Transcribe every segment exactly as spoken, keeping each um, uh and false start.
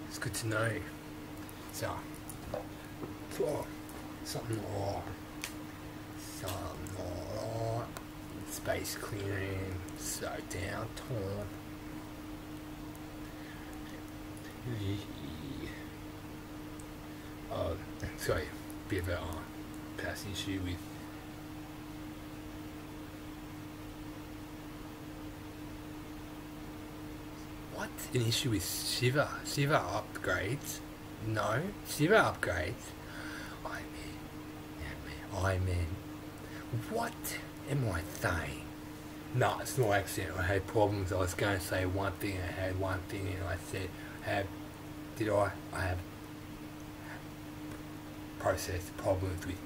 It's good to know. So, oh, something oh, something oh, space clearing, so down torn. Oh, sorry, bit of a uh, past issue with what? An issue with Shiva? Shiva upgrades? No, Shiva upgrades. I mean, I mean, what am I saying? No, it's not accident. I had problems. I was going to say one thing, I had one thing, and I said, have, did I? I have processed problems with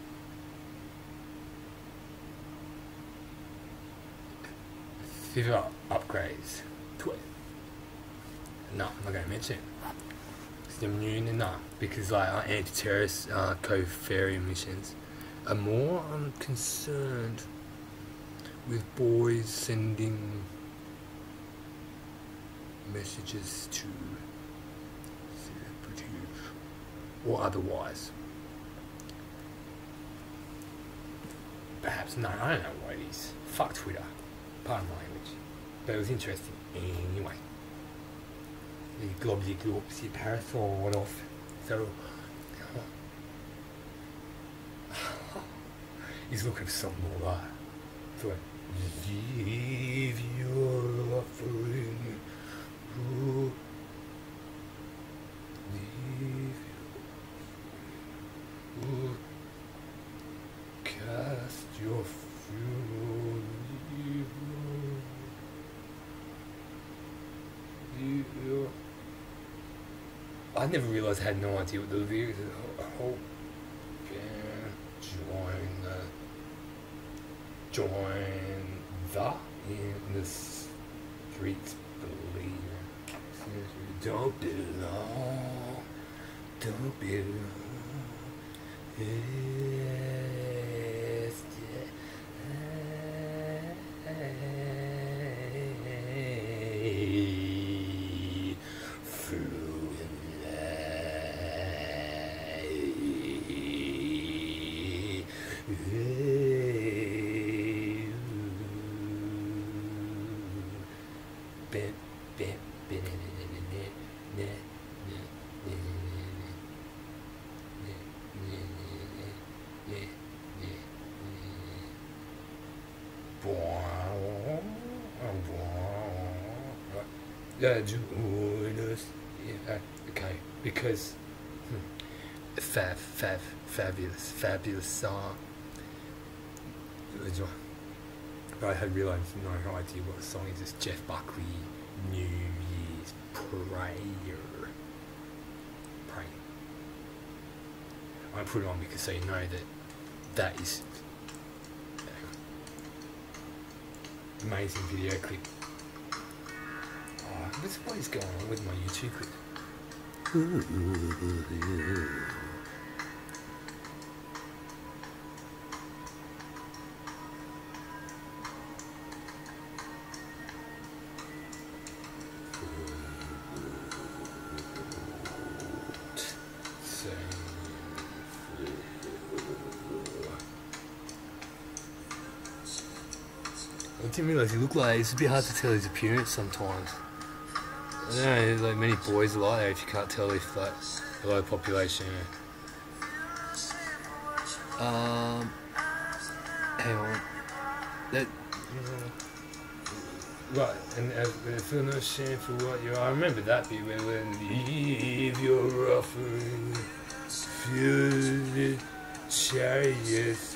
Shiva upgrades. Twit. No, I'm not going to mention it. It's immune enough because like our anti-terrorist uh, co-ferry missions are more um, concerned with boys sending messages to celebrities or otherwise. Perhaps, no, I don't know what it is. Fuck Twitter. Pardon my language. But it was interesting. Anyway. The globally globsy parasol went off. So he's looking for something more like so leave your offering. Ooh. Leave your ooh. Cast your funeral. Leave your leave your I never realised I had no idea what the lyrics are. Hope can join the join the in the streets believe. Don't belong, don't belong. Yes, Yeah, join us. Yeah, okay, because hmm, fab, fab, fabulous, fabulous song. I had realised no idea what the song is. It's Jeff Buckley, New Year's Prayer. Pray. I put it on because so you know that that is amazing video clip. Oh, what's, what is going on with my YouTube clip? I didn't realise he looked like it's a bit hard to tell his appearance sometimes. I don't know, like many boys are like that if you can't tell if like a low population. Um, hang on. That, uh, right, and uh, feel no shame for what you are. I remember that bit when when leave your offering, feel the chariots.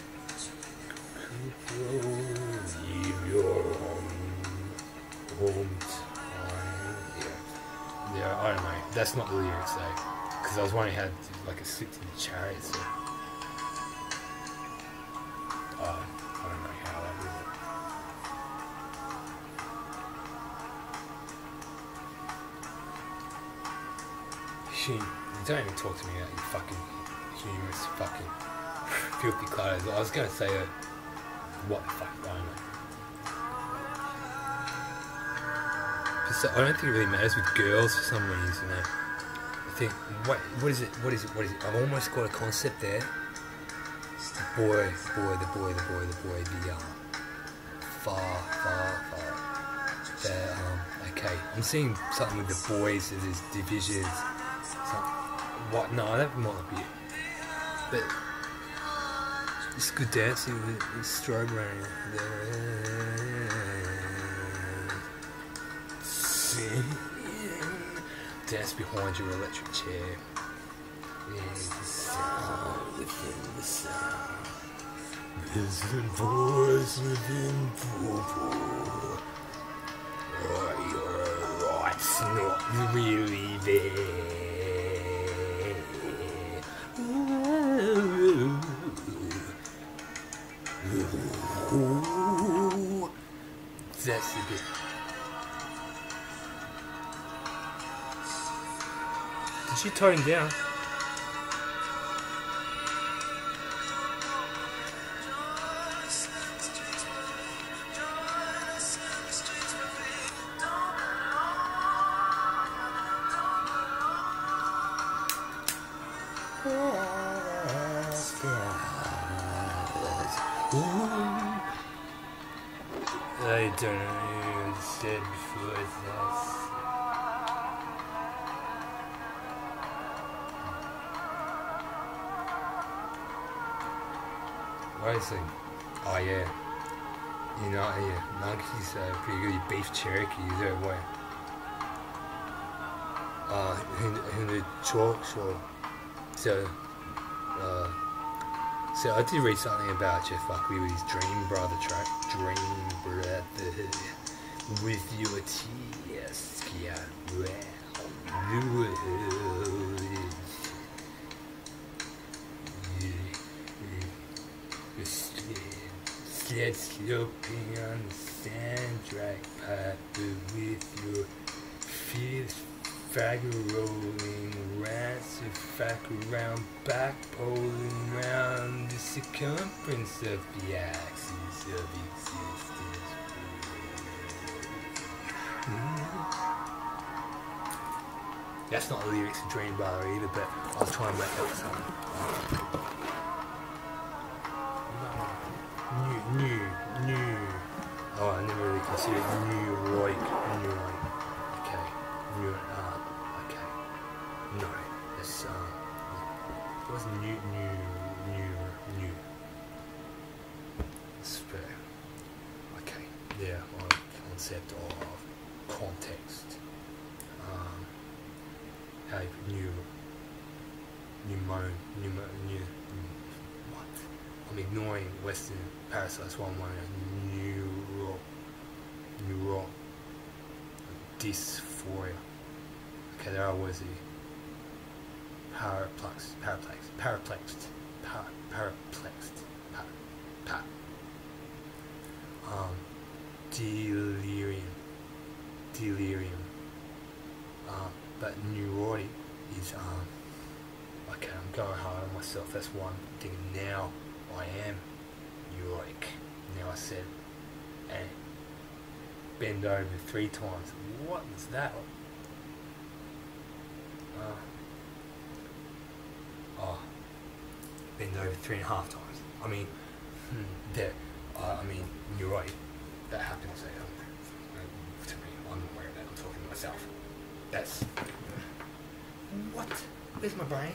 Leave your home, home time. Yeah, yeah. I don't know. That's not the lyrics though, because I was wondering how to, like a slipped in the chariot. So, uh, I don't know how that was. You don't even talk to me about your fucking humorous, fucking filthy clothes. I was gonna say. Uh, What the fuck, I don't know. So I don't think it really matters with girls for some reason. You know? I think, what, what is it? What is it? What is it? I've almost got a concept there. The boy, boy, the boy, the boy, the boy, the uh, far, far, far. The, um, okay, I'm seeing something with the boys as his divisions. Some, what? No, that might not be it. But it's good dancing with, with strobe around. Sing. Dance behind your electric chair. There's the sound within the sound. There's the voice within purple. Oh, your light's not really there. Ooh. That's the bit. Did she tone down? I don't know what you said before this. What is it? Oh yeah. You know, yeah, Monkey's uh, pretty good. Beef Cherokee, is that way? Uh, in, in the talk show. So, uh, so I did read something about Jeff Buckley with his Dream Brother track. Dream Brother. With your tears, yeah, well, the world is sled sloping on the sand track piper with your feet faggot rolling around, so fack around back poling round the circumference of the axis of existence. Mm-hmm. That's not the lyrics of Dream Brother either, but I'll try and make up something. New, new, new. Oh, I never really considered new like new like. Okay, new uh, okay. No, that's uh, it was new, new, new, new. Spare. Okay, yeah, on concept of context. Um, how you new, new moan, new, mo, new. What? I'm ignoring Western parasites while I'm wearing a neuro, neuro, dysphoria. Okay, there I was the paraplex, paraplex, paraplexed, par, paraplexed, par, par. Um, delirium, delirium. Um, but neurotic is um. Okay, I'm going hard on myself. That's why I'm thinking now. I am neurotic. Now I said, and bend over three times. What was that? Uh, oh, bend over three and a half times. I mean, hmm, there. Uh, I mean, neurotic. That happens. Um, to me, I'm aware of that. I'm talking to myself. That's what? Where's my brain?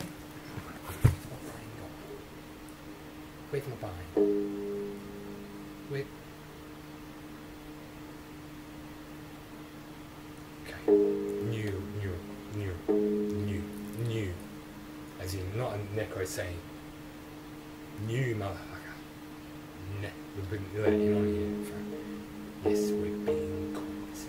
Where's my brain? Wait. Okay. New, new, new, new, new. As in, not a necro saying, new motherfucker. Ne, we've been letting him on here. For, yes, we're being called.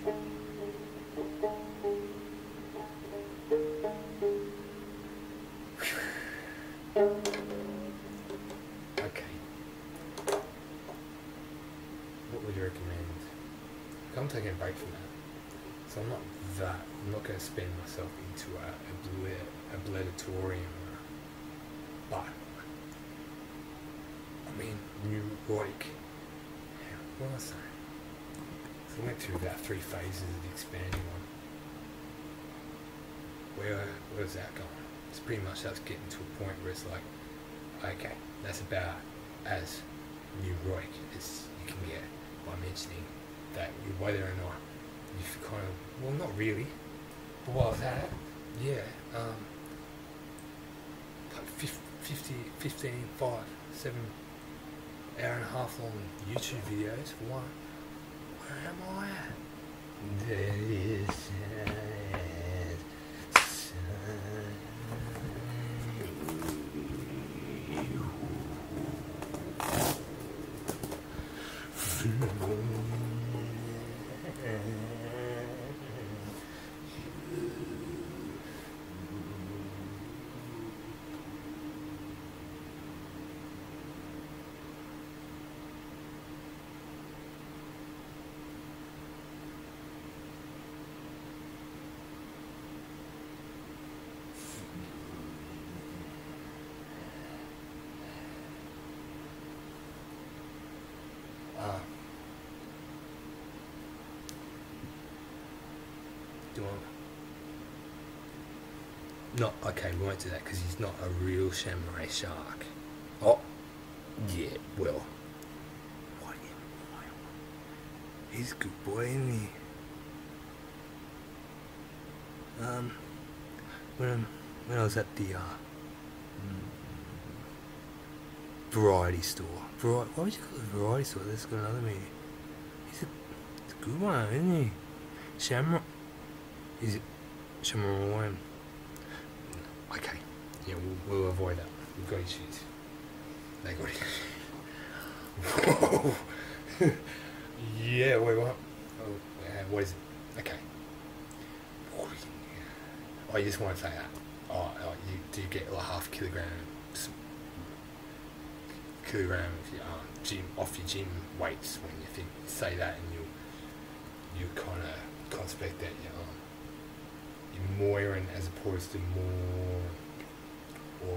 I'm taking a break from that, so I'm not that. I'm not going to spin myself into a, a bleditorium, but I mean, neurotic. Yeah, what was I saying? So I went through about three phases of the expanding one. where where's that going? It's pretty much us getting to a point where it's like, okay, that's about as neurotic as you can get by mentioning that whether or not you've kind of, well, not really, but while I was at it, yeah, um, like fifty, fifteen, five, seven, hour and a half long YouTube videos for one. Where am I at? There is uh, do you want not okay, we won't do that because he's not a real samurai shark. Oh, yeah, well, what am I? He's a good boy, isn't he? Um, when when I was at the uh, variety store, variety, why would you call it a variety store? That's got another meaning. He's a, he's a good one, isn't he? Samurai. Is it samurai? Okay, yeah, we'll, we'll avoid that. We've got issues. They got issues. Whoa. Yeah, wait, what? Oh, uh, what is it? Okay. Oh, you just want to say that. Oh, oh you do get like half a kilogram, kilogram of your um, gym off your gym weights when you think say that, and you you kind of conspect that you um you're moiring as opposed to more or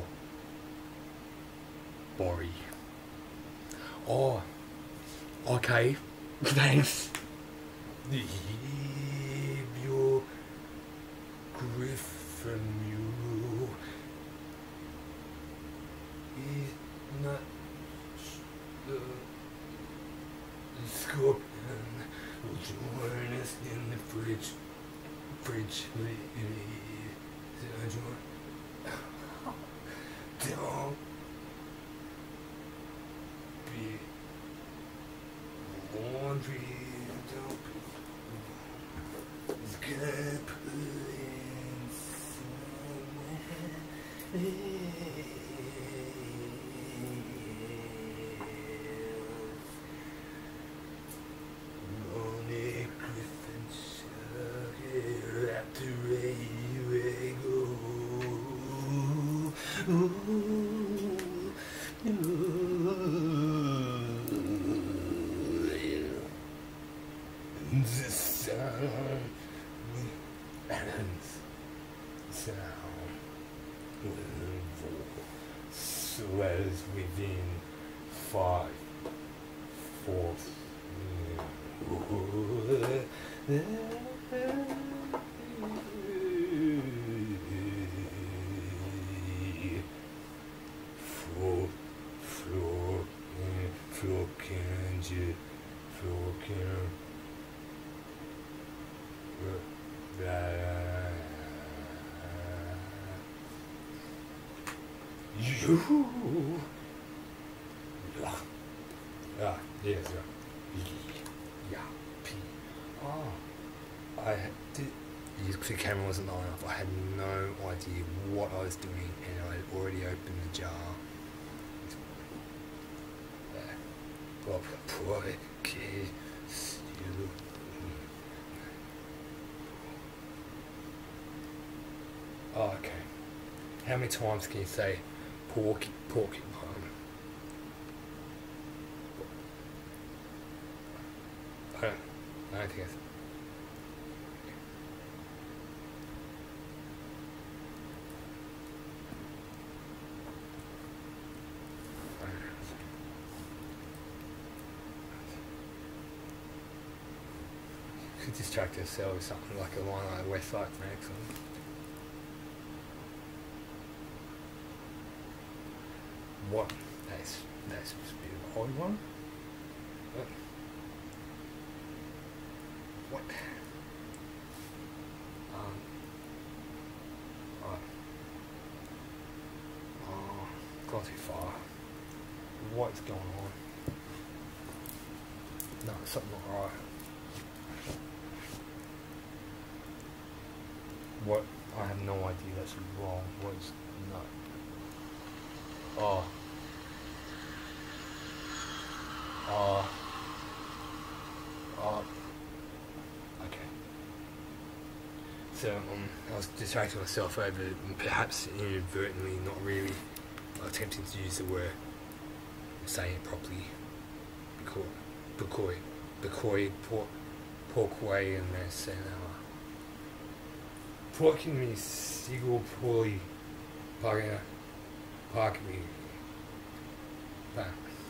Bori. Oh, okay. Thanks. Your Griffin, you is not the scorpion. Will join us in the fridge. Fridge, don't be laundry. Don't be. It's gonna put in somewhere. Lonely Griffin Sugar at the railway go. Ooh, ooh, the sun and sound swells within five, four, Floor, floor, floor, can you, floor, can you. Ah, yes, yeah, P. Oh, I did. The camera wasn't long enough. I had no idea what I was doing, and I had already opened the jar. Well, poor kid, still. Oh, okay. How many times can you say porky, porky? I don't, I don't think it's... Could distract yourself with something like a line like Westside from Excellent. What? That's that's a bit of an odd one. What? What? Um. Oh. Oh. Gone too far. What's going on? No, something not right. What? I have no idea. That's wrong. What's no? Oh. Oh. Oh. Okay. So um, I was distracting myself over, perhaps inadvertently, not really, attempting to use the word, say it properly. Because, because, because, pork, porkway, and that's and uh. Porking me, seagull, poorly, parking, parking me. But,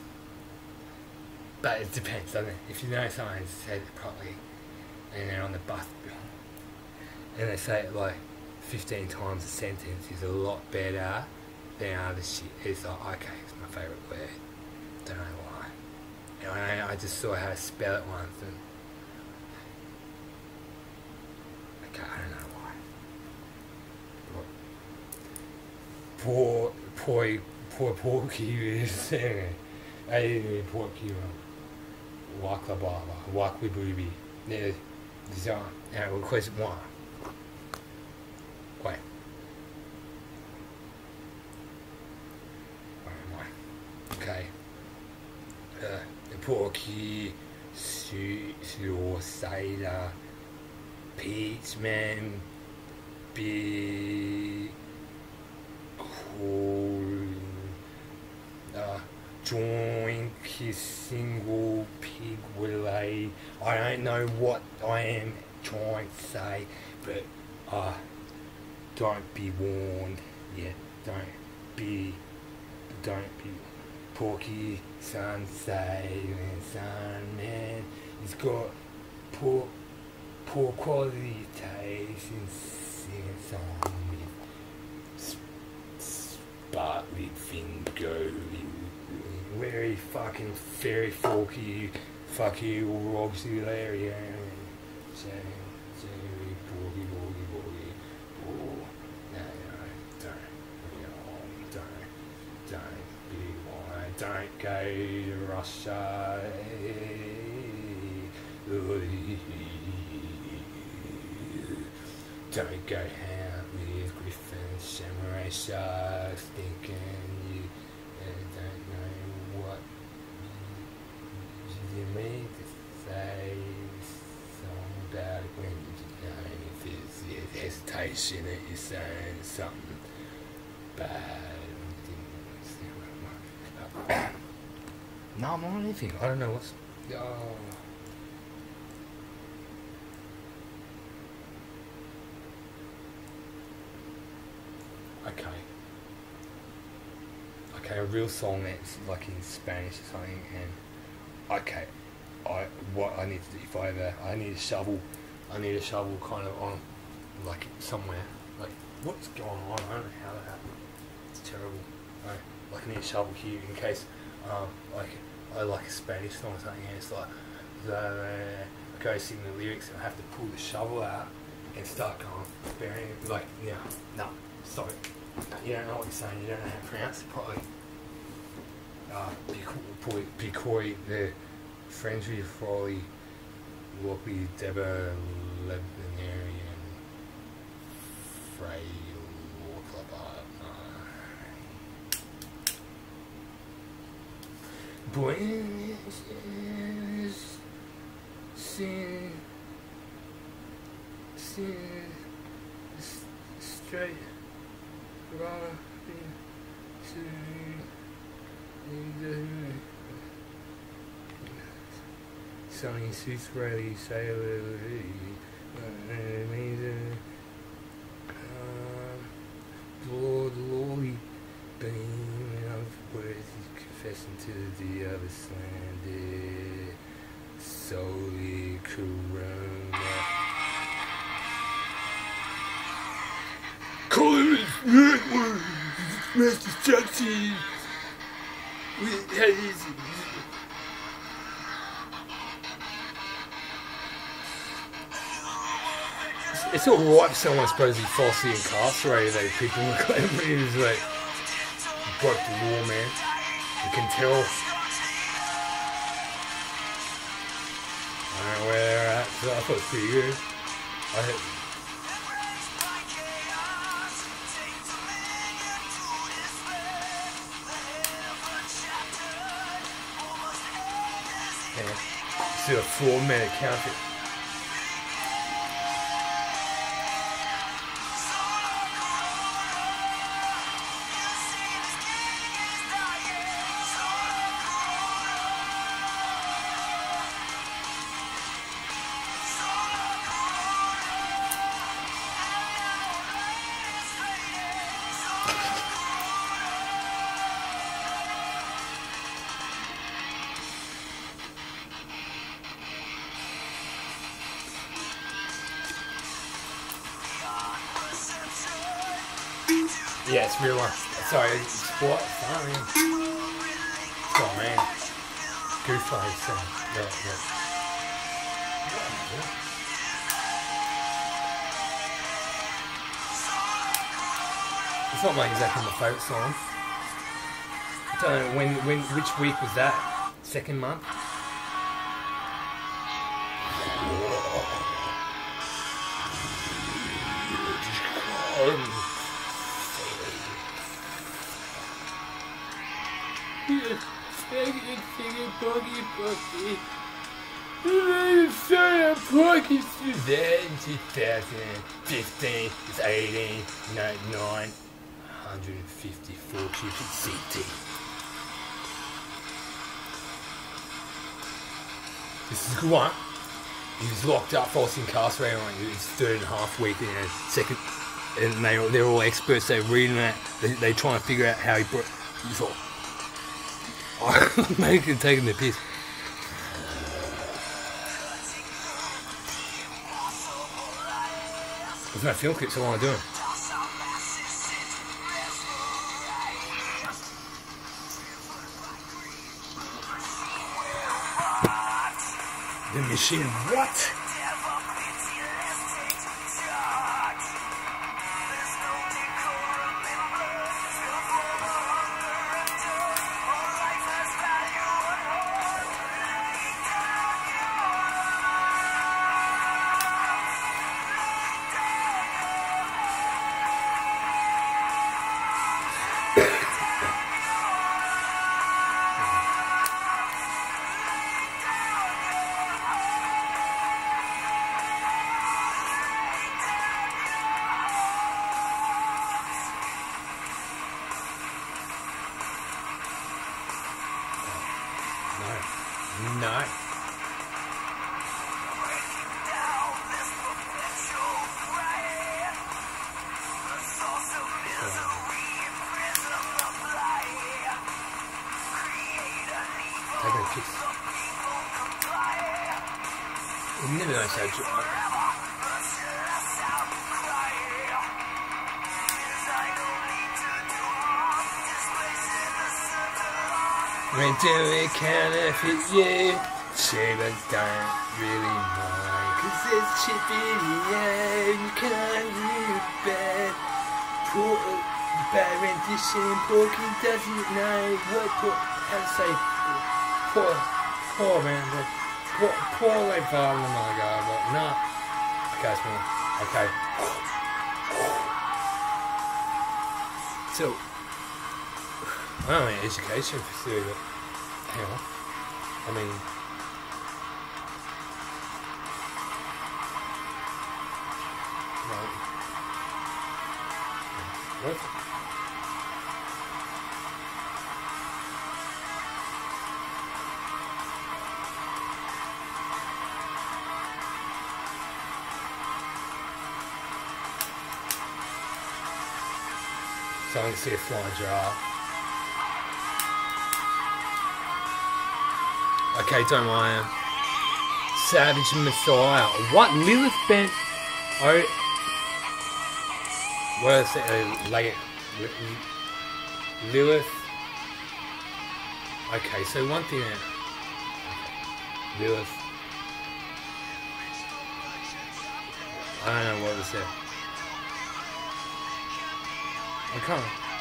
but it depends, doesn't it? If you know someone said it properly, and they're on the bus, and they say it like fifteen times a sentence, is a lot better than other shit. It's like, okay, it's my favourite word. Don't know why. And I, I just saw how to spell it once, and okay, I don't know why. Poor, poor, poor, porky is I porky. Walk la baba, walk with booby. There's a question one. Wait. Where am I? Okay. Uh, the porky, su, su, cider, peach man, big. Uh, join his single pig willy. I don't know what I am trying to say, but uh, don't be warned. Yeah, don't be, don't be. Porky, son, saving son, man. He's got poor, poor quality taste in singing song with Bartley finger, very fucking very forky, fuck you, Roxy Larry, say, say, boogie, boogie, boogie, oh, no, no, don't, you know, don't, don't be why, don't go to Russia, don't go out with Griffin, Samurai Sharks, thinking you uh, don't know what you, you mean to say something about it when you know if it's yeah, hesitation that you're saying something bad. No, I'm not anything. I don't know what's. Oh. Okay. Okay, a real song that's like in Spanish or something, and okay, I what I need to do if I ever I need a shovel, I need a shovel kind of on like somewhere. Like what's going on? I don't know how that happened. It's terrible. Right? Like I need a shovel here in case um like I like a Spanish song or something, and it's like I go sing the lyrics and I have to pull the shovel out and start going burying it. Like yeah, no, stop it. You don't know what you're saying, you don't know how to pronounce it properly. Uh, Picoi, the friends with Froley, Whoopie, Deba, Lebanarian, Frey, War Club, Buenos sin, sin, straight. Sunny suits ready, sailor, amazing, Lord, Lordy, beaming of words, confessing to the other slandered, solely corona. Call him his network, Master Jackson. It's alright if someone's supposedly falsely incarcerated, though. People look like him, he's like, broke the law, man. You can tell. I don't know where they're at, so I thought it was pretty good. I hit. Yeah. See a four minute count. Yeah, it's real one. Sorry, it's what? Sorry. Oh man. Goofy, so. Yeah, yeah. It's not like exactly my favourite song. I don't know, when, when, which week was that? Second month? Boogie Boogie. Boogie then two thousand fifteen is eighteen, ninety-nine, one hundred fifty-four cubic C T. This is a good one. He was locked up, falsely incarcerated on his third and a half week, you know, second, and they, they're all experts, they're reading that, they, they try and figure out how he broke. He's all, making taking the piss. There's no film clips, so what am I doing? The machine, what? No. Take a kiss. You never know so dry. When do we counterfeit you? Shivers don't really mind, cause there's chip in the air, you can't read bad. Poor, bad rendition, Porky doesn't know what, poor, how to say, poor, poor man, but poor, poor way far on my god, but no. Okay, it's me. Okay. So, I don't mean education facility, but hang on. I mean, right. What? So I can see a flying giraffe. Okay, don't mind him. Savage Messiah. What? Lilith Ben... Oh... What is it? Uh, like... Lilith... Okay, so one thing that Lilith, I don't know what was there. I can't.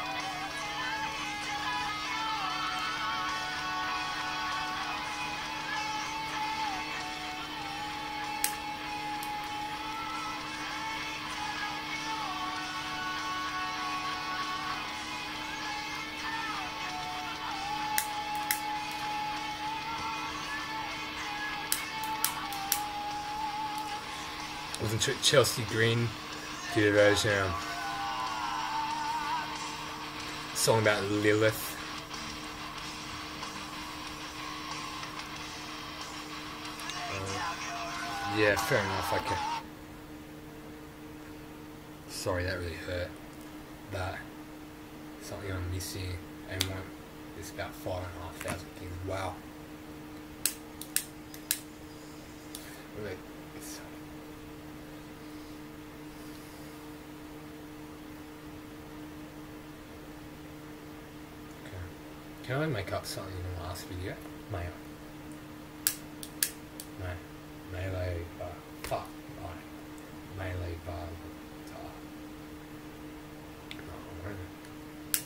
Wasn't Ch- Chelsea Green did a version um, song about Lilith. Uh, yeah, fair enough. Okay. Sorry, that really hurt. But something I'm missing, and one it's about five and a half thousand things. Wow. Really, it's Can I make up something in the last video? May I? No. Melee bar. Fuck. No. Melee bar. Guitar. No, I won't.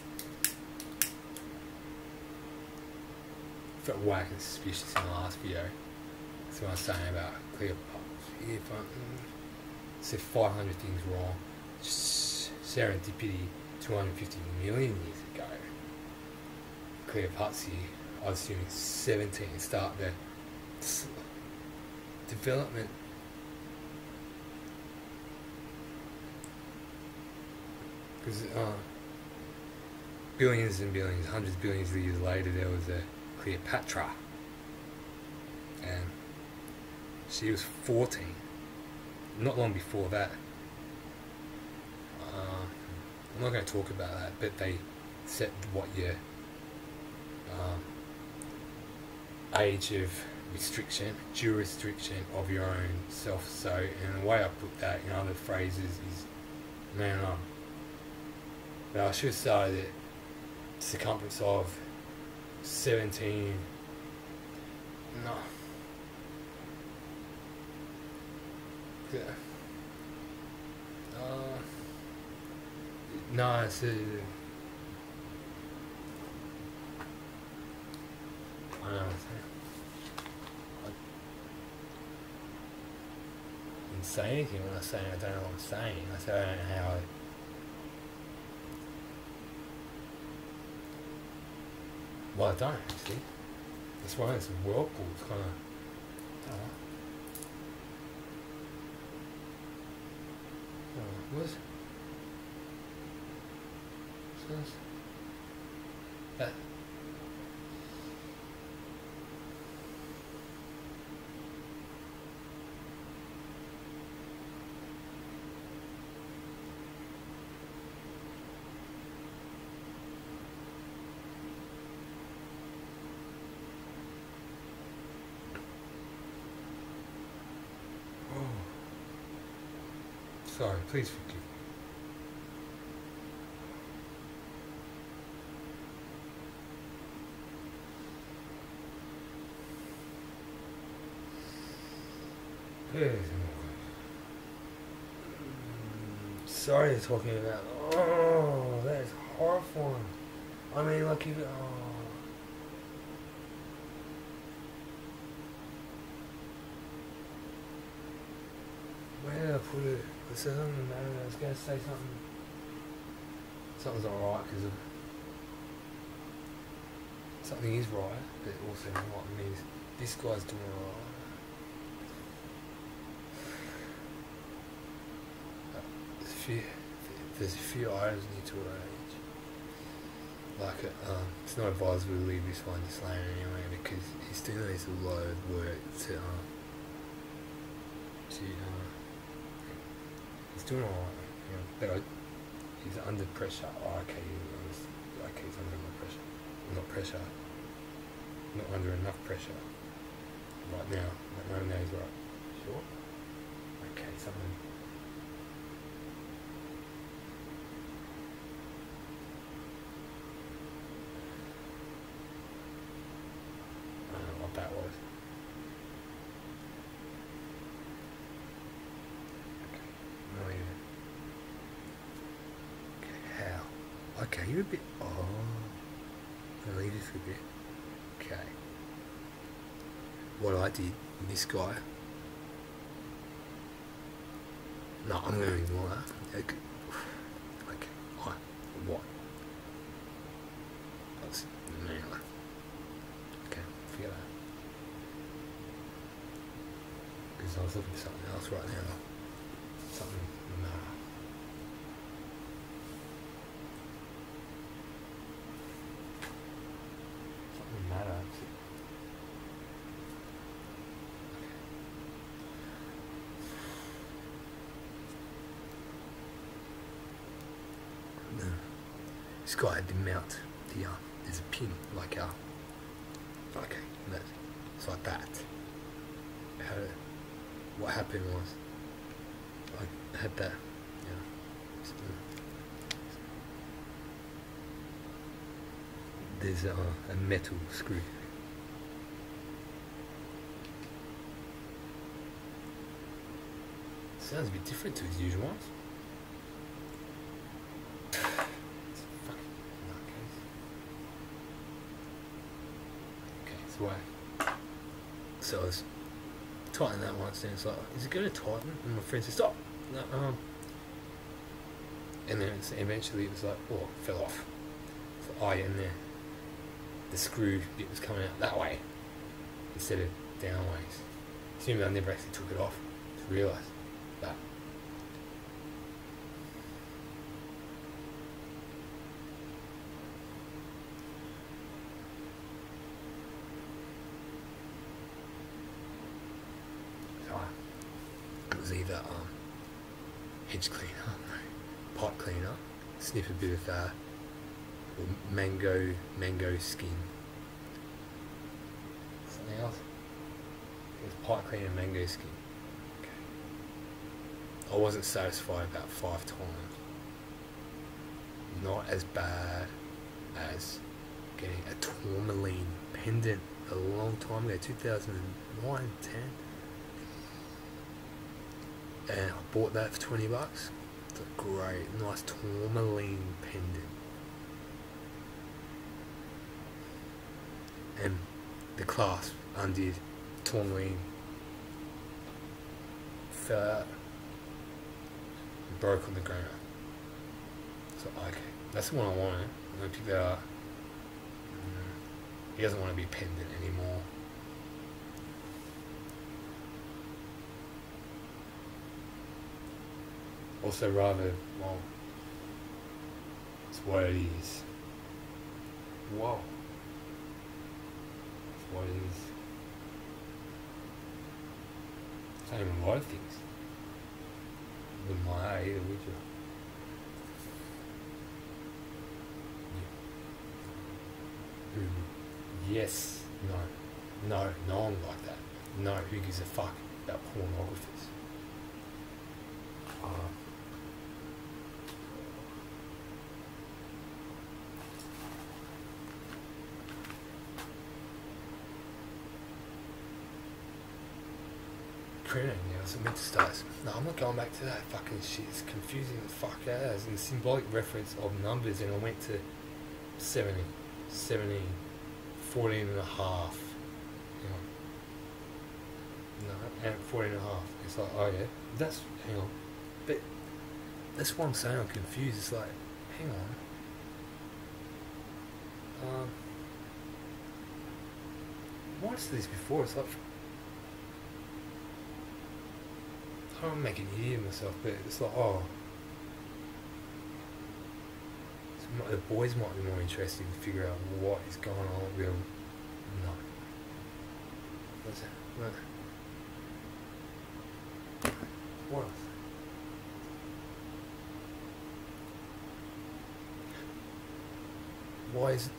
Felt whack and suspicious in the last video. That's what I was saying about clear pop. If I said five hundred things wrong. Just serendipity two hundred fifty million years ago. Cleopatra, I was assuming seventeen, start the development. Because uh, billions and billions, hundreds of billions of years later, there was a Cleopatra. And she was fourteen. Not long before that. Uh, I'm not going to talk about that, but they set what year. Um, age of restriction, jurisdiction of your own self. So, and the way I put that in other phrases is, man, no. But I should have started at circumference of seventeen. No. Yeah. Uh, no, it's. Uh, I don't know. I didn't say anything when I was saying I don't know what I'm saying. I said I don't know how I. Well, I don't actually. That's why it's a whirlpool. It's kind of. I don't know. Oh, what is it? What's this? That. Sorry, please forgive me. Sorry to talking about. Oh, that is horrifying. I mean, like you. Oh. Where did I put it? It says something. I was going to say something. Something's not right because of. Something is right, but also what it means this guy's doing alright. There's a few, there's a few items need to arrange. Like, um, it's not advisable to leave this one just laying anyway because he still needs a lot of work to, um, to, uh, he's doing alright, you know, but I, he's under pressure. Oh, okay, he's, okay, he's under my pressure. Not pressure. Not under enough pressure. Right now. Right now he's right. Sure? Okay, something. Okay, you're a bit. Oh, I'll leave you for a bit. Okay. What I did, this guy. No, I'm going to ignore that. Okay. Okay. I, what? That's anyway. Okay, forget that. Because I was looking for something else right now. Something matter. Something matter. No. This guy had to mount the uh, there's a pin like uh okay, that it's like that. How to, what happened was I had that, you know, there's a, a metal screw. Sounds a bit different to his usual ones. It's fucking nutcase. Okay, so I, so I was tightening that once, and it's like, is it going to tighten? And my friend said, stop. No, um, and then it's, eventually it was like, oh, it fell off. So I in there, the screw bit was coming out that way instead of downways. Assuming I never actually took it off to realise that. So I, it was either um, edge cleaner, no, pipe cleaner, sniff a bit of that, or mango, mango skin. Something else? It was pipe cleaner and mango skin. Okay. I wasn't satisfied about five times. Not as bad as getting a tourmaline pendant a long time ago, two thousand nine, ten. And I bought that for twenty bucks. It's a great, nice tourmaline pendant. And the clasp undid, tourmaline fell out, broke on the ground. So okay, that's the one I wanted. I'm gonna pick that up. Mm, he doesn't want to be pendant anymore. Also, rather, well, it's what it is. Whoa. It's what it is. Can't even a lot of things. Wouldn't mind that either, would you? Yeah. Mm, yes. No. No. No one like that. No. Who gives a fuck about pornographers? Uh, Printing, yeah, I was meant to start. No, I'm not going back to that fucking shit. It's confusing the fuck out. It's a symbolic reference of numbers, and I went to seventy, seventeen, fourteen and a half. You know, no, and fourteen and a half. It's like, oh yeah, that's, hang on. But that's what I'm saying, I'm confused. It's like, hang on. Um, I watched this before. It's like, I don't make an idiot of myself, but it's like, oh, so the boys might be more interested to figure out what is going on with them. No. What's that? What? What else? Why is it?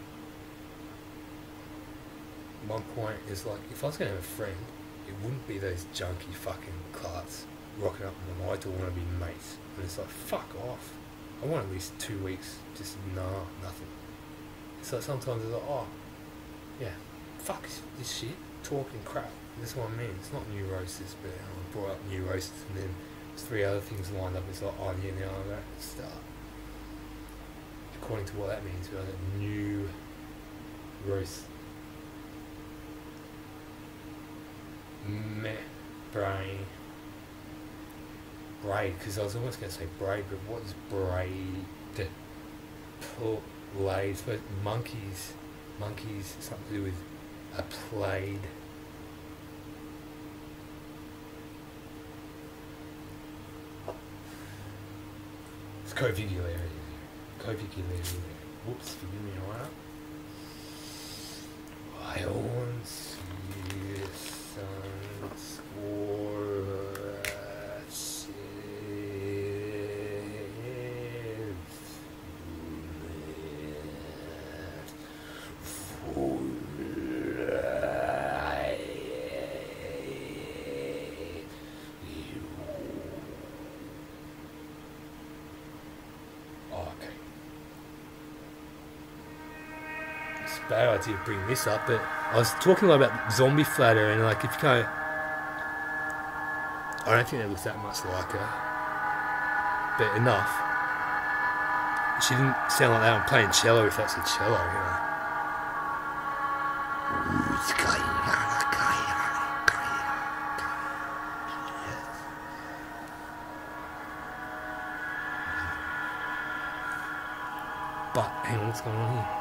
One point is like, if I was going to have a friend, it wouldn't be those junky fucking clarts rocking up on my door, want to be mates. And it's like, fuck off. I want at least two weeks, just nah, nothing. It's like sometimes it's like, oh, yeah, fuck this shit, talking crap. That's what I mean. It's not new roasters, but I brought up new roasters, and then there's three other things lined up. It's like, oh yeah, now I'm going to start. according to what that means, we got a new Ruth. Meh, brain. Braid, because I was almost going to say braid, but what is braid? Pull, blades, but monkeys, monkeys, something to do with a plaid. It's covigularia. Covigularia. Whoops, forgive me, alright? Violence, yes, sons, war, bad idea to bring this up, but I was talking a lot about zombie flatter, and like if you kind of, I don't think it looks that much like her, but enough. She didn't sound like that on playing cello, if that's a cello, you know. But hang on, what's going on here?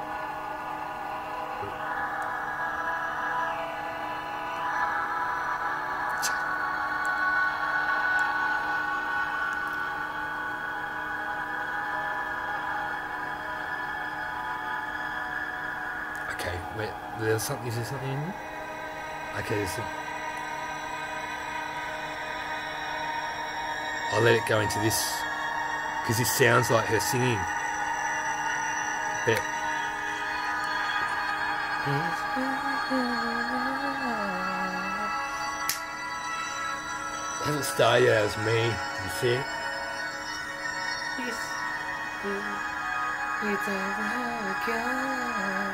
Okay, wait, there's something, is there something in here? Okay, there's some... I'll let it go into this, because this sounds like her singing. But... It hasn't started yet as me, you see it? Yes. You don't have a gun.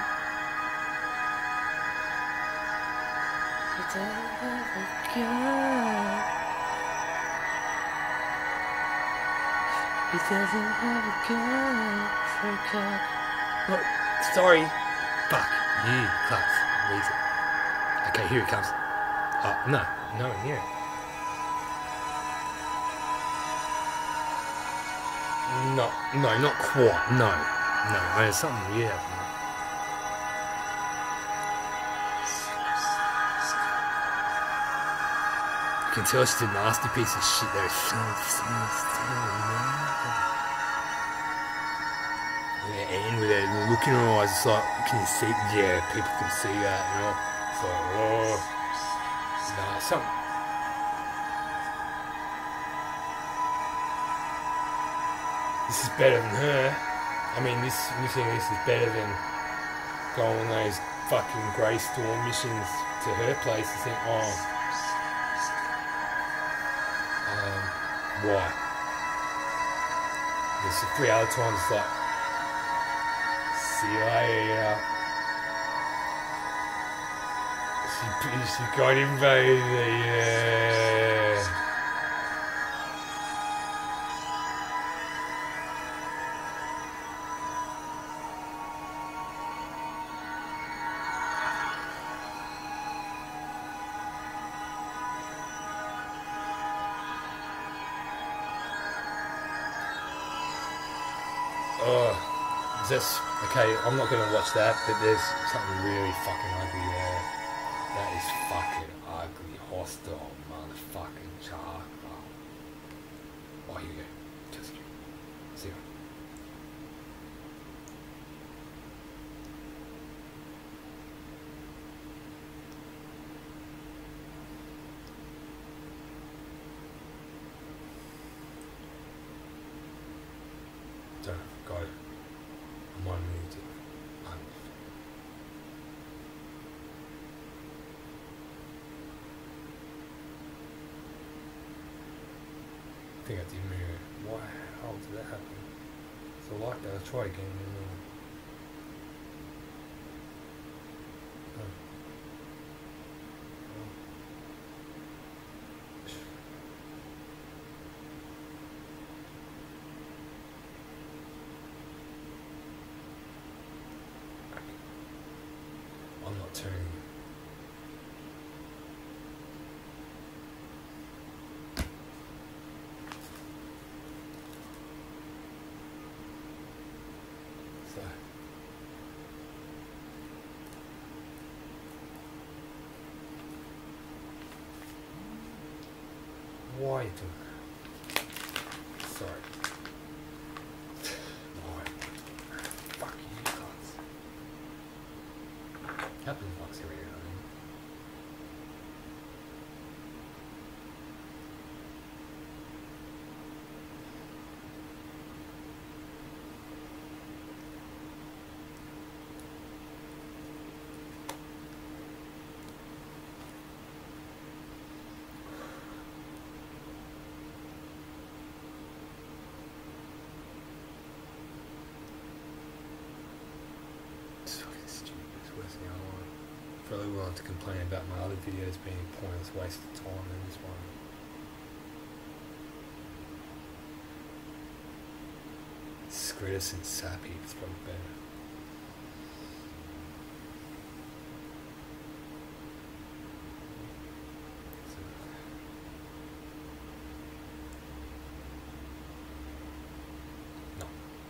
He doesn't have a gun. He doesn't have a gun for a cock. Look, sorry. Fuck. You, class. Reason. Okay, here it comes. Oh, no. No one here. No, no, not quite. No. No, there's something weird happening. You can tell she's a nasty piece of shit though. So, so still, yeah, and with that look in her eyes, it's like, can you see? Yeah, people can see that, you know. It's like, oh, nah, something. This is better than her. I mean, this missing this is better than going on those fucking grey storm missions to her place and think, oh. Why? There's three other times it's like, see you later. She, she got invaded, yeah. Oh, is this okay? I'm not gonna watch that, but there's something really fucking ugly there. That is fucking ugly, hostile, motherfucking charcoal. Oh, here you go. Just see you. Don't know, got it. I'm on music. I'm I think I did mirror it. Why? How did that happen? So like that, I'll try again. Oh. turning. So why are you doing that? Sorry. Why? Fuck you, cunts. Happens once every year, I mean. It's fucking stupid. It's worse than the other one. Probably willing to complain about my other videos being a pointless waste of time than this one. Skritus and Sappy, it's probably better. So, no.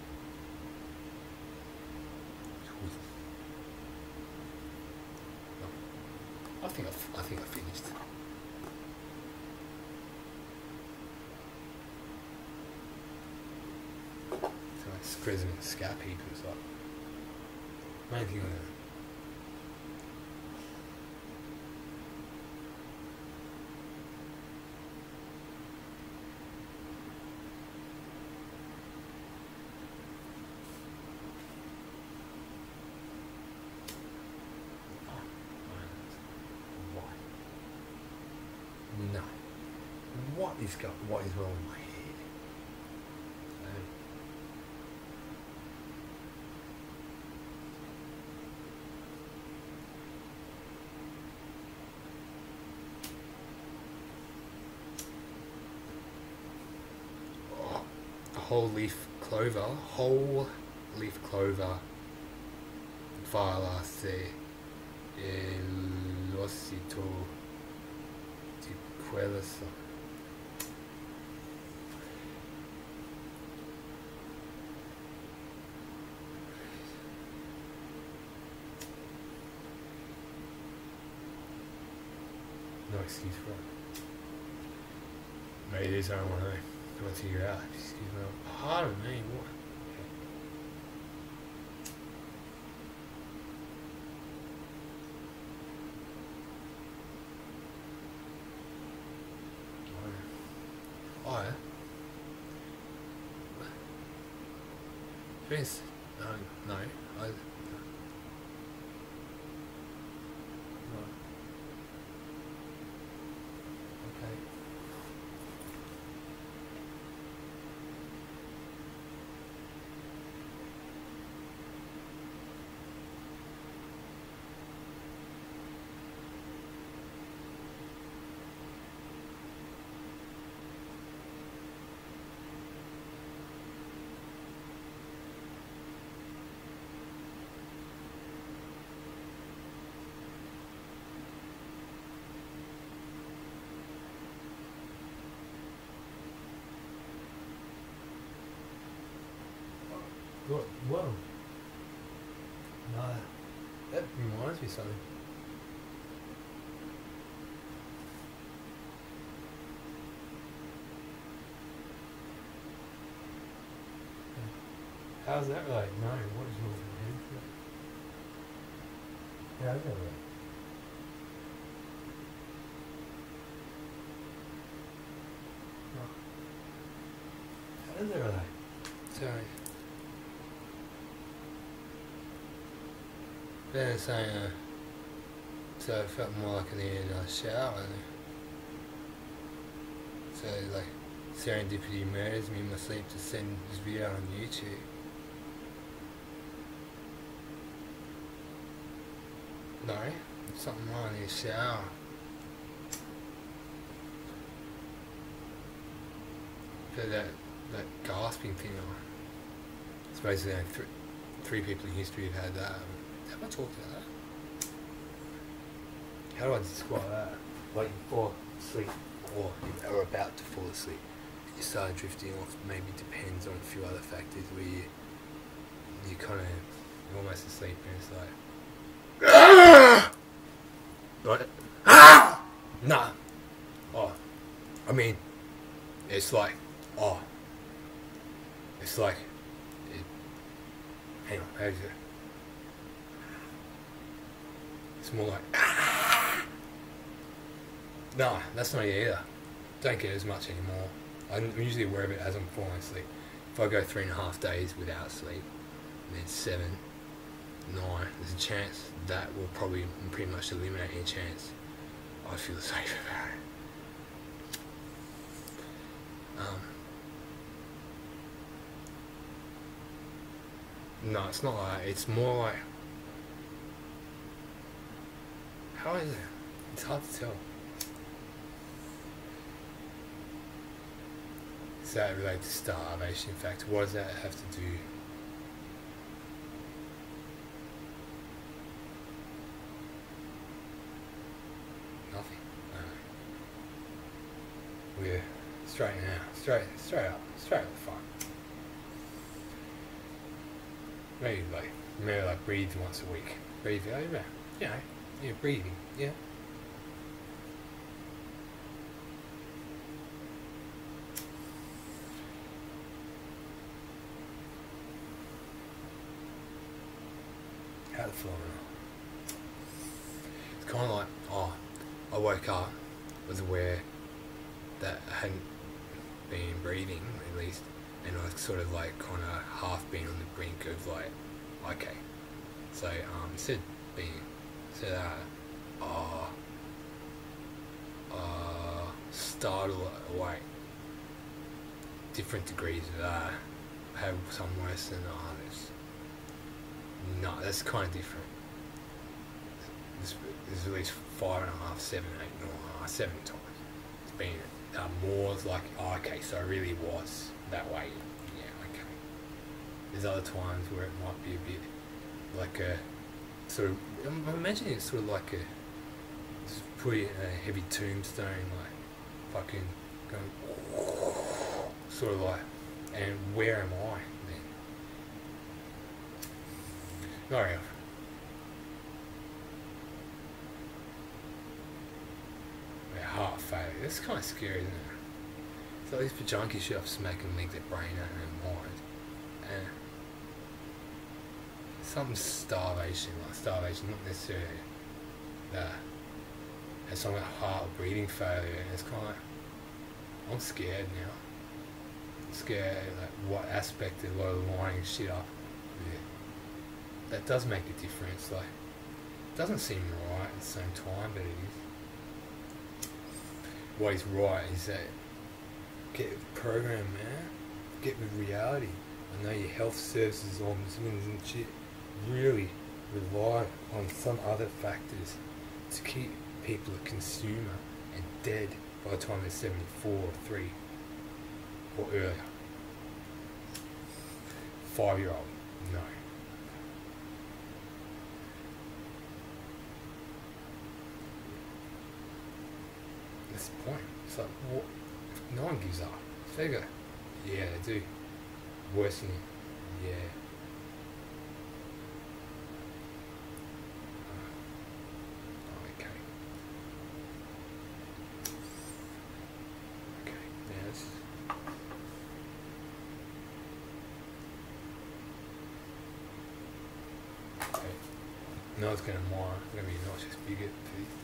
I think I, I think I finished. So like Skriz and Scap heap was like main thing. No. What is go what is wrong with my head? Um, oh, whole leaf clover, whole leaf clover, Violace, el osito de Quelas. No excuse for it. Maybe it is I don't want to know. I want to figure out. Excuse me. Pardon me. What? Okay. Oh, yeah. Vince, no, no, I. What? Whoa. No. That reminds me of something. How's that relate? No, what is your head? How's that relate? How does that relate? Sorry. Then it's saying, uh, so it felt more like an in a shower. So like, serendipity murders me in my sleep to send this video on YouTube. No, something wrong in the shower. So that that gasping thing. It's basically only three, three people in history have had that. Have I talked about that? how do I describe that? Like you fall asleep or you are about to fall asleep. You start drifting off, maybe depends on a few other factors where you, you kind of, you're almost asleep and it's like, like, ah! Nah. Oh, I mean, it's like, oh, it's like, it, hang on, how's it? It's more like, ah! Nah, that's not it either. Don't get as much anymore. I'm usually aware of it as I'm falling asleep. If I go three and a half days without sleep, and then seven, nine, there's a chance that will probably pretty much eliminate any chance I feel safe about it. Um, no, it's not like that. It's more like, how is it? It's hard to tell. Is that related to starvation? In fact, what does that have to do? Nothing. No. We're straight now. Straight, straight up. Straight up the front. Maybe like, maybe like breathe once a week. Breathe, yeah, you know, yeah, breathing, yeah. How the phenomenal. It's kind of like, oh, I woke up, was aware that I hadn't been breathing, at least, and I was sort of like kind of half been on the brink of like, okay, so um, instead of being, instead of that, oh, uh, startled awake, different degrees of that, have some worse than others. No, that's kind of different. There's, there's at least five and a half, seven, eight, nine, uh, seven times. It's been uh, more like, oh, okay, so it really was that way. Yeah, okay. There's other times where it might be a bit like a sort of, I'm imagining it's sort of like a, just put it in a heavy tombstone, like fucking going, sort of like, and where am I? Not real. Yeah, heart failure. That's kind of scary, isn't it? It's like these pajunky shit off smacking legs at brain and mind. And some starvation, like starvation, not necessarily that has some heart or breathing failure, and it's kind of like, I'm scared now. I'm scared like what aspect of low lining shit up. Yeah. That does make a difference, like, it doesn't seem right at the same time, but it is. What is right is that, get with the program, man, get with reality. I know your health services ombudsman and shit really rely on some other factors to keep people a consumer and dead by the time they're seventy-four or three or earlier. Five year old, no. That's the point. It's like, what? No one gives up. So they go, yeah, they do. Worsening, yeah. Oh, okay. Okay, now this is... Okay. No one's going to mire. It's going to be a nauseous bigot for this.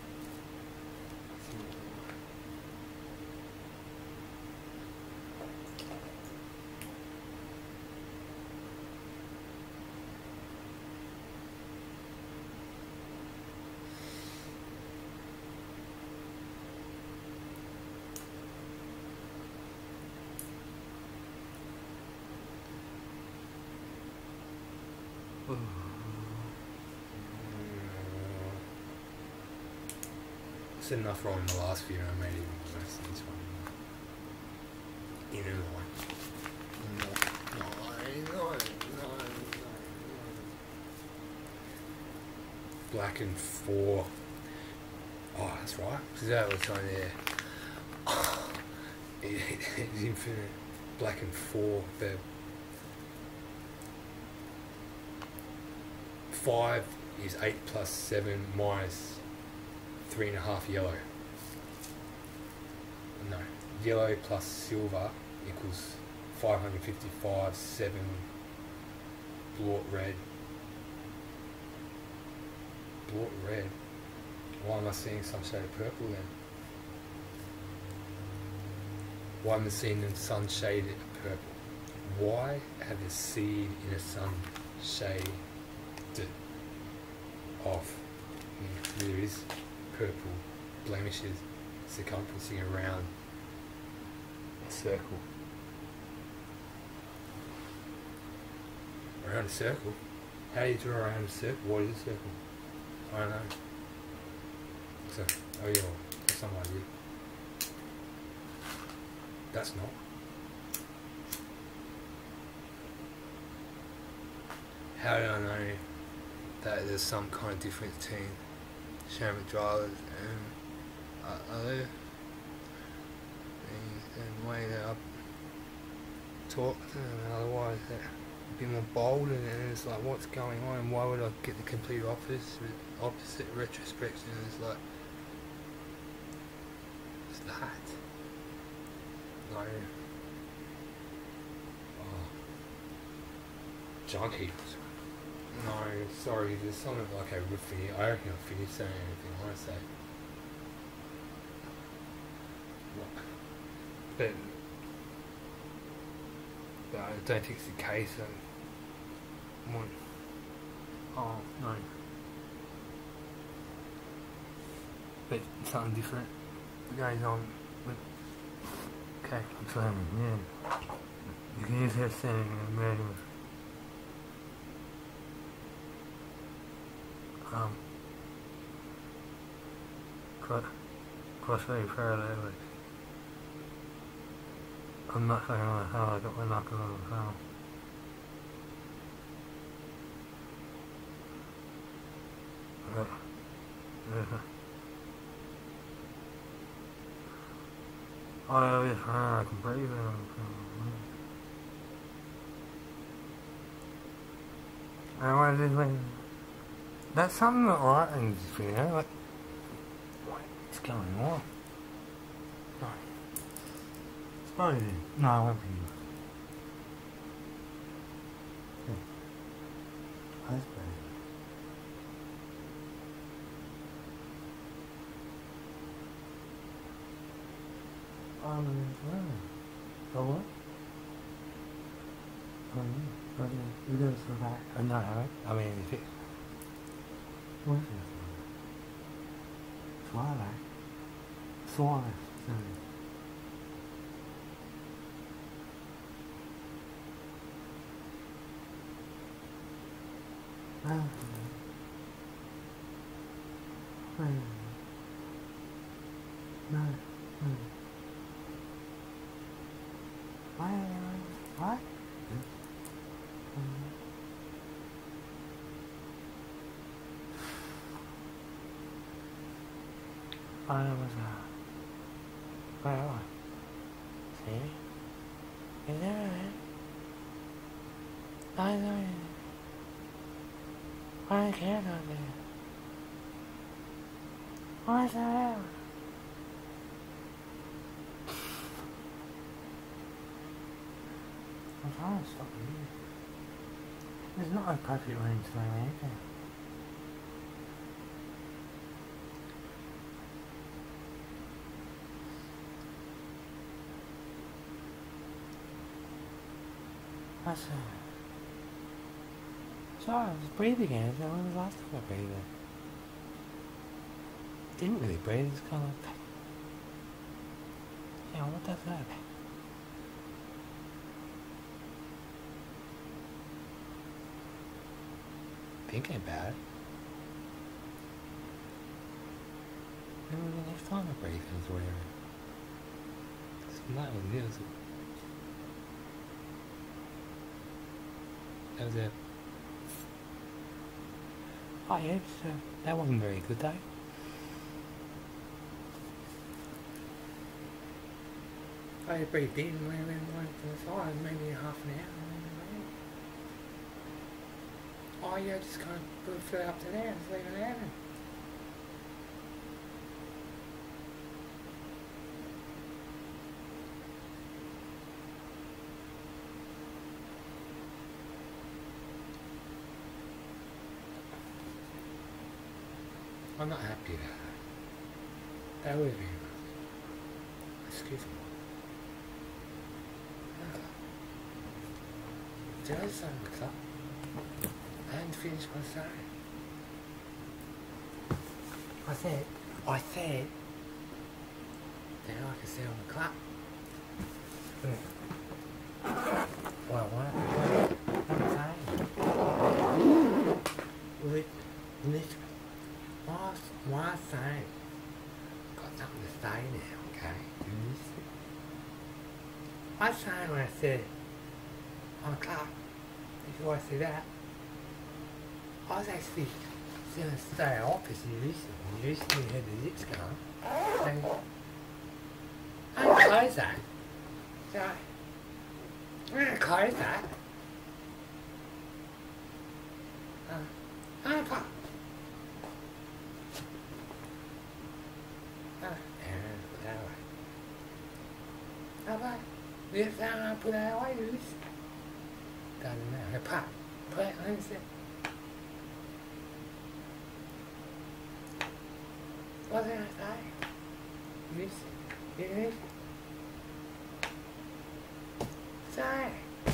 I said enough wrong in the last video, I made it even worse than this one. In and line. No, no, no, no, no. Black and four. Oh, that's right. Because that was on there. It's infinite. Black and four. The five is eight plus seven minus three and a half yellow. No, yellow plus silver equals five hundred fifty-five. Seven blot red. Blot red. Why am I seeing some shade of purple then? Why am I seeing the sun shaded purple? Why have a seed in a sun shade off? There is purple blemishes circumferencing around a circle. Around a circle? How do you draw around a circle? What is a circle? I don't know. So, oh yeah, that's some idea. That's not. How do I know that there's some kind of difference between ceramic drivers and uh, other things and the way that I talk to them? Otherwise, they're a bit more bold, and then it's like, what's going on, and why would I get the complete opposite, opposite retrospection? And it's like, what's that? Like, oh, junkie. No, sorry, there's something like I would finish. I reckon I'll finish saying anything I want to say. What? But, but I don't think it's the case. And one, oh, no. But something different goes on. But, okay, I'm saying, yeah. You can use that saying in American. Um, cross, cross very parallel. I'm not saying how I got my knuckles on the phone. But, yeah. Oh, yeah, I can breathe in. And what is it? That's something that lightens, you know, like, what's going on? No. Suppose it. No, I won't be here. Yeah. That's better. Um, yeah. Oh, what? Oh, yeah. Okay. You gotta survive. Oh, no, I I mean, if it... What is it? Twilight. Twilight. Sorry. Oh. Oh. No. No. Why? What? I was uh where am I? See? Is that right? I know. I can't on there. What's that? I'm trying to stop you. There's not a perfect range to my anything. That's uh sorry, I just breathe again. When was the last time I breathed? Didn't really breathe, it's kinda like, yeah, what does that? Thinking about it. Maybe the next time I breathe is whatever. So that was it. That was it. Oh yeah, so that wasn't very good though. I breathed in, went, went, went to the side, maybe half an hour. Oh yeah, just kind of fill it up to there and just leave it there. I'm not happy about that. That would be excuse me. Did I say what's up? I hadn't finished my saying. I said, I said, then I can sit on the clap. Well, what? What am I saying? Well, it, listen. What, what I'm saying? Got something to say now, okay? You listen. I was saying when I said on the clock, if you want to see that, I was actually going to stay off as you listen. You recently heard the zips going. And I'm going to close that. So, I'm going to close that. Uh, I'm going to put that away. How about this time I put that away, Luis? Doesn't matter. Pop. Put it on the set. What did I say? Luis? You Luis? Say.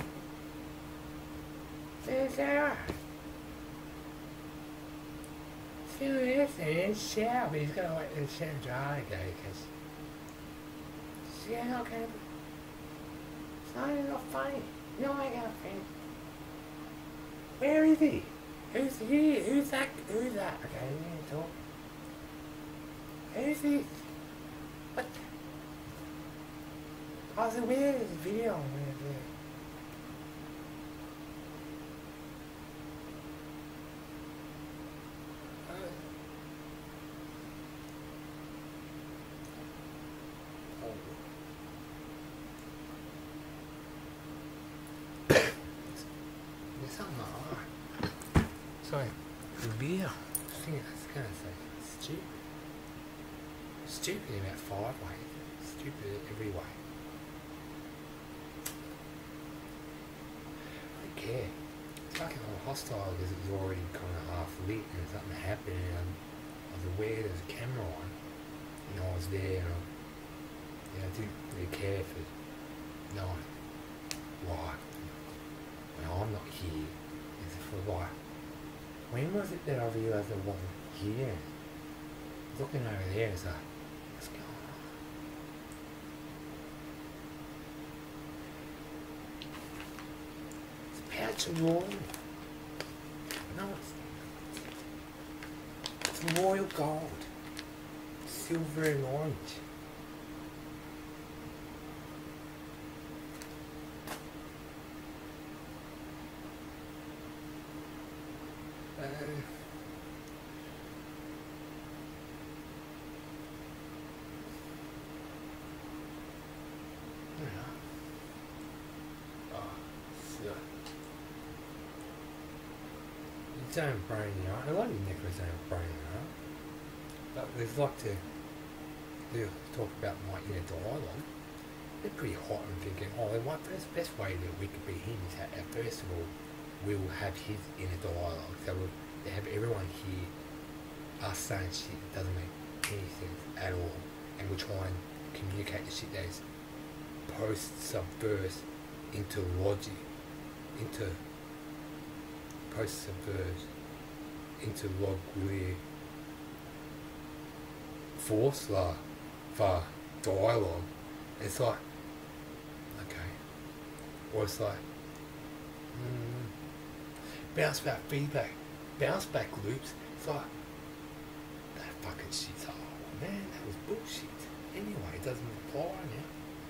Say Sarah. Still listening, shout, but he's gonna let the shit dry go because she's not gonna be. It's not even funny. No, I got a friend. Where is he? Who's he? Who's that? Who's that? Okay, we need to talk. Who's this? What? I was aware of this video I'm gonna do. Something like that. Sorry, the video. I think that's kind of so stupid. Stupid in about five ways. Stupid in every way. I don't care. It's like I'm hostile because it was already kind of half lit and something happened and I was aware there was a camera on and I was there and I, you know, I didn't really care for no why. When I'm not here, is it for like, when was it that I realised I wasn't here? Looking over there, it's like, what's going on? It's pouch of royal. No, it's, it's royal gold. Silver and orange. Uh, yeah. Oh, so. It's own brain, you know. A lot of your necklaces own brain, you know. But there's like to do, talk about my inner dialogue. They're pretty hot and thinking, oh, they want the best way that we could be him is that, first of all, we'll have his inner dialogue. So we'll they have everyone here us saying shit that doesn't make any sense at all. And we'll try and communicate the shit that is post-subverse into logic, into post-subverse, into log force la for dialogue. It's like, okay. Or it's like, mm, bounce back feedback, bounce back loops. It's like, that fucking shit's, oh man, that was bullshit. Anyway, it doesn't apply now.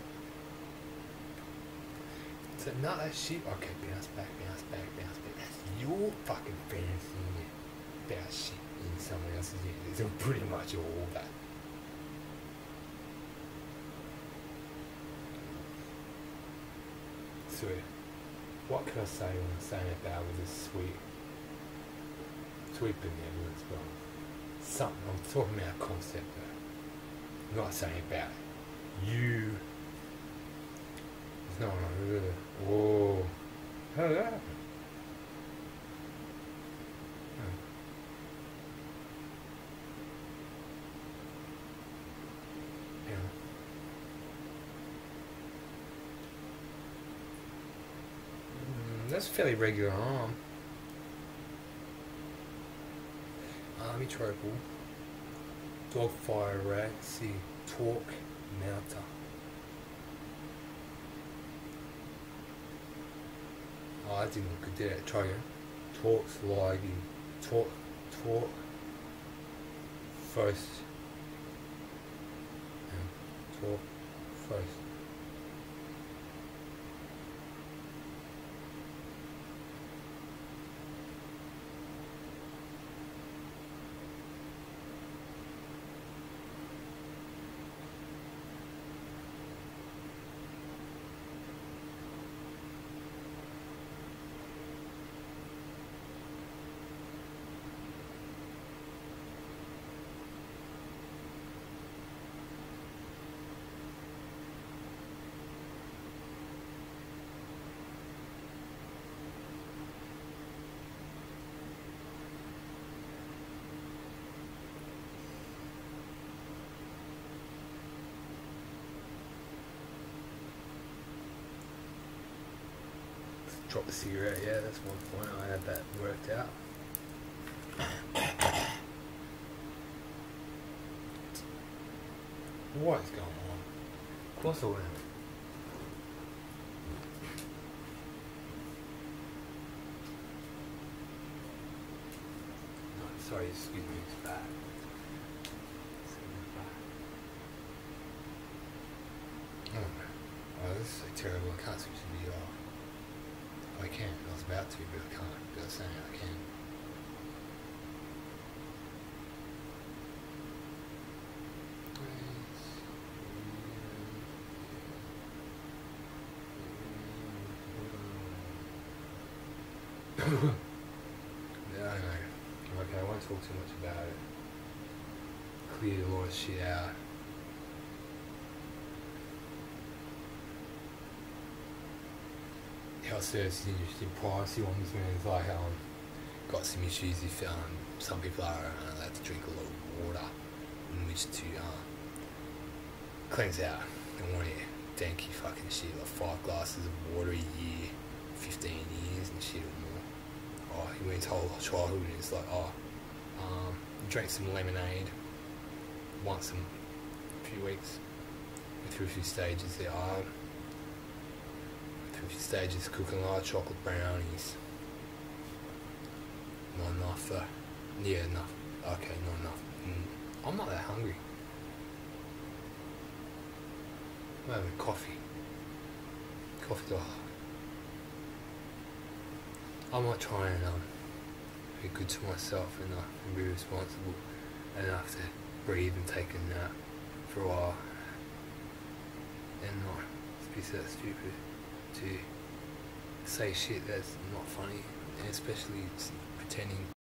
So, no, that shit, okay, bounce back, bounce back, bounce back. That's your fucking fantasy about shit in someone else's ear. It's pretty much all that. sweet. What can I say when I'm saying about with this sweet, sweet benevolence, bro? Something, I'm talking about a concept though. I'm not saying about you. There's no one over there. Whoa. How did that happen? Yeah. Mm, that's a fairly regular arm. Army Tropal. Dogfire Rat. See. Torque Mounter. Oh, that didn't look good, did it? Try again. Torque sliding. Torque. Torque. First. Yeah. Torque. First. Drop the cigarette, yeah, that's one point. I had that worked out. What is going on? Of course I will. No, sorry, excuse me, it's bad. Oh, oh, this is so terrible. I can't switch the video off. I can. I was about to, but I can't. But I was saying I can. Yeah, I know. Okay, I won't talk too much about it. Cleared a lot of shit out. Health services industry privacy ones, man, it's like um got some issues if um some people are uh, allowed to drink a lot of water in which to um cleanse out. They want you danky fucking shit, like five glasses of water a year, fifteen years and shit or more. Oh, he went his whole childhood and it's like, oh, um drank some lemonade once in a few weeks. Went through a few stages there. Oh, a few stages cooking a lot of chocolate brownies. Not enough though. Yeah, enough. Okay, not enough. Mm. I'm not that hungry. I'm having coffee. Coffee. Oh. I might try and um, be good to myself enough and be responsible enough to breathe and take a nap for a while and not be so stupid to say shit that's not funny, and especially pretending